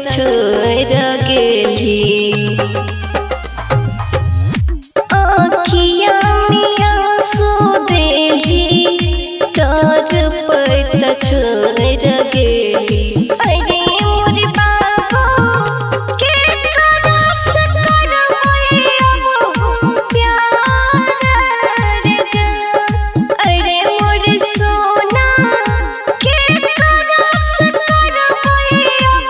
छोड़ गेली आँखिया में आंसू देली तर पैता छोड़ गेली अरे मोर बाबू के करस करबै अब प्यार गे अरे मोर सोना के करस करबै अब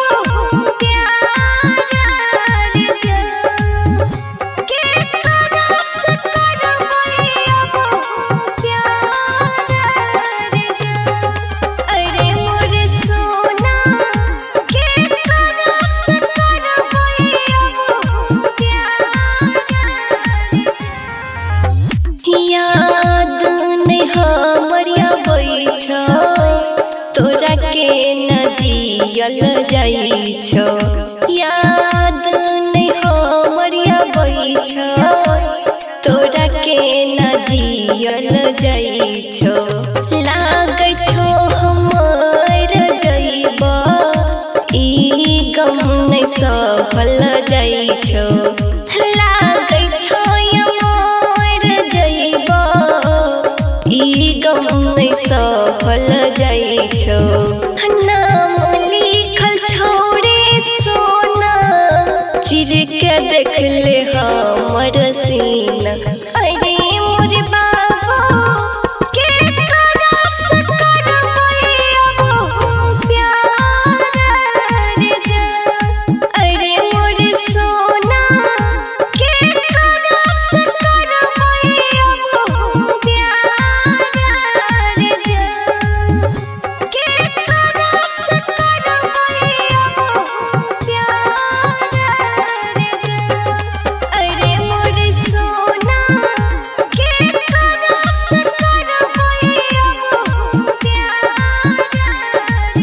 प्यार गे के करस करबै अब प्यार गे अरे मोर सोना के करस करबै अब प्यार याद नहीं हमर आबै छौ तोरा के न जियल जाइ छौ याद नहीं हमर आबै छौ तोरा के न जियल जाइ छौ लागै छौ हमर जइबा ई गम नहीं सहल जाइ छौ लागै छौ हमर जइबा ई गम नहीं सहल जाइ छौ नाम लिखल छोड़े सोना चिर के देख ले हमर सीना अरे मोर बाबू के करस करबै अब प्यार गे अरे मोर सोना के करस करबै अब प्यार गे के करस करबै अब प्यार गे अरे मोर सोना के करस करबै अब प्यार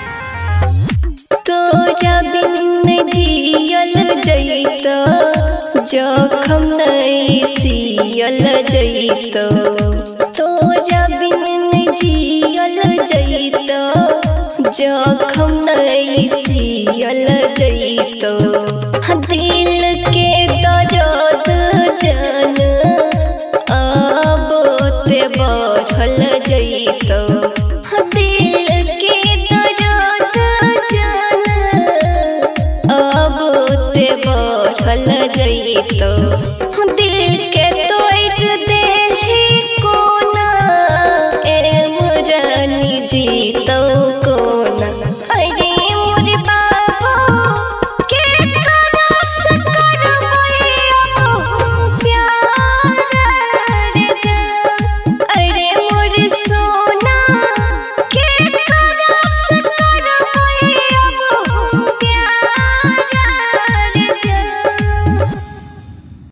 तोरा बिन जियल जइतो जखम नहीं सियल जइतो तोरा बिन जियल जइतो जखम नहीं सियल जइतो दिल के दर्द जान अब ते बढ़ल जइतो दिल के दर्द जान अब ते बढ़ल